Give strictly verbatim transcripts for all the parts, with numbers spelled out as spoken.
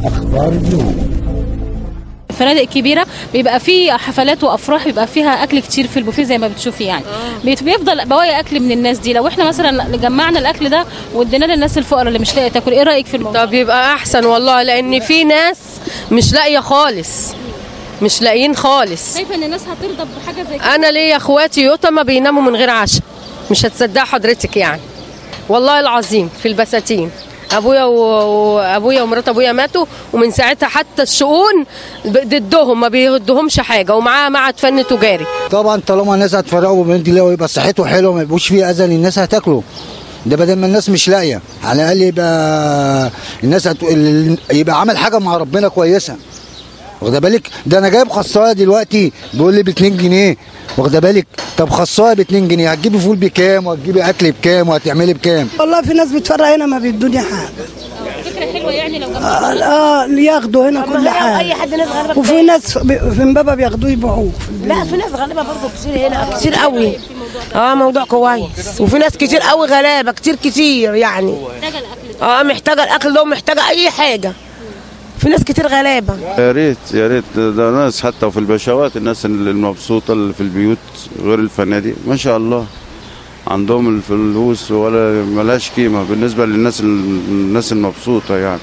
أخبار اليوم. الفنادق الكبيره بيبقى فيه حفلات وافراح، بيبقى فيها اكل كتير في البوفيه زي ما بتشوفي يعني. بيفضل بواقي اكل من الناس دي. لو احنا مثلا جمعنا الاكل ده واديناه للناس الفقراء اللي مش لاقيه تاكل، ايه رايك في الموضوع؟ طب يبقى احسن والله، لان في ناس مش لاقيه خالص، مش لاقيين خالص. شايفه ان الناس هترضى بحاجه زي كده؟ انا ليا اخواتي يتامى بيناموا من غير عشاء، مش هتصدق حضرتك يعني، والله العظيم في البساتين. ابويا وابويا ومرات ابويا ماتوا، ومن ساعتها حتى الشؤون ضدهم، ما بيهدهمش حاجه، ومعاه معهد فن تجاري. طبعا طالما الناس هتفرقوا بين دي ويبقى صحته حلوه، ما يبقوش فيه اذى للناس هتاكله. ده بدل ما الناس مش لاقيه، على الاقل يبقى الناس هت... يبقى عمل حاجه مع ربنا كويسه. واخده بالك؟ ده انا جايب خصايه دلوقتي بيقول لي ب اتنين جنيه، واخده بالك؟ طب خصايه ب اتنين جنيه، هتجيبي فول بكام؟ وهتجيبي اكل بكام؟ وهتعملي بكام؟ والله في ناس بتفرق هنا ما بيدوني حاجه. فكره حلوه يعني لو جمعنا اه اللي ياخدوا هنا كل حاجه. اي حد ناس غالبا، وفي ناس في امبابه بياخدوه يبيعوه. لا في ناس غالبا برضه كتير هنا، كتير قوي. اه موضوع كويس، وفي ناس كتير قوي غلابه، كتير كتير يعني. محتاجه الاكل ده. اه محتاجه الاكل ده، ومحتاجه اي حاجه. في ناس كتير غلابه. يا ريت يا ريت، ده ناس حتى في البشوات، الناس المبسوطه اللي في البيوت غير الفنادق ما شاء الله عندهم الفلوس ولا ملهاش قيمه بالنسبه للناس الناس المبسوطه يعني.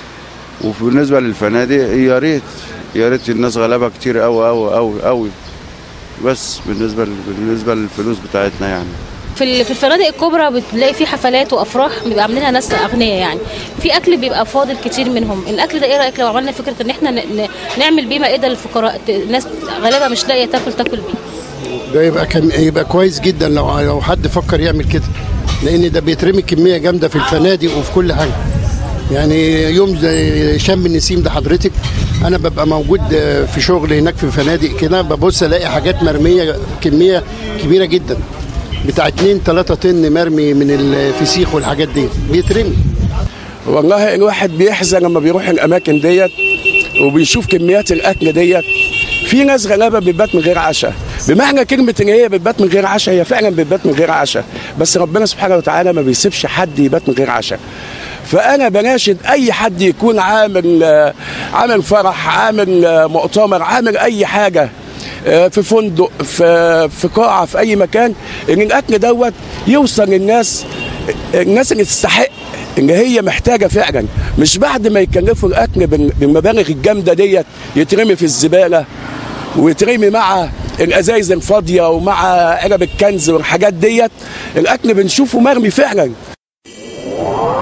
وبالنسبه للفنادق يا ريت يا ريت، الناس غلابه كتير قوي قوي قوي قوي، بس بالنسبه بالنسبه للفلوس بتاعتنا يعني. في في الفنادق الكبرى بتلاقي في حفلات وافراح بيبقى عاملينها ناس اغنياء يعني، في اكل بيبقى فاضل كتير منهم. الاكل ده ايه رايك لو عملنا فكره ان احنا نعمل بيه مائده للفقراء، ناس غالبا مش لاقيه تاكل تاكل بيه؟ ده يبقى كان يبقى كويس جدا لو لو حد فكر يعمل كده، لان ده بيترمي كميه جامده في الفنادق وفي كل حاجه. يعني يوم زي شم النسيم ده حضرتك، انا ببقى موجود في شغل هناك في فنادق كده، ببص الاقي حاجات مرميه كميه كبيره جدا، بتاع اتنين تلاتة طن مرمي من الفسيخ والحاجات دي بيترمي. والله الواحد بيحزن لما بيروح الاماكن ديت وبيشوف كميات الاكل ديت. في ناس غلابه بتبات من غير عشاء، بمعنى كلمه ان هي بتبات من غير عشاء، هي فعلا بتبات من غير عشاء، بس ربنا سبحانه وتعالى ما بيسيبش حد يبات من غير عشاء. فانا بناشد اي حد يكون عامل عامل فرح، عامل مؤتمر، عامل اي حاجه في فندق، في في قاعه، في اي مكان، ان الاكل دوت يوصل للناس، الناس اللي تستحق، ان هي محتاجه فعلا، مش بعد ما يكلفوا الاكل بالمبالغ الجامده ديت يترمي في الزباله، ويترمي مع الازايز الفاضيه ومع علب الكنز والحاجات ديت. الاكل بنشوفه مرمي فعلا.